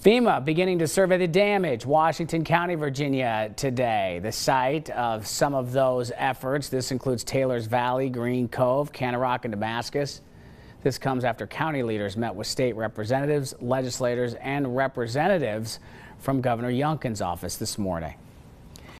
FEMA beginning to survey the damage. Washington County, Virginia today. The site of some of those efforts. This includes Taylor's Valley, Green Cove, Canarock, and Damascus. This comes after county leaders met with state representatives, legislators, and representatives from Governor Youngkin's office this morning.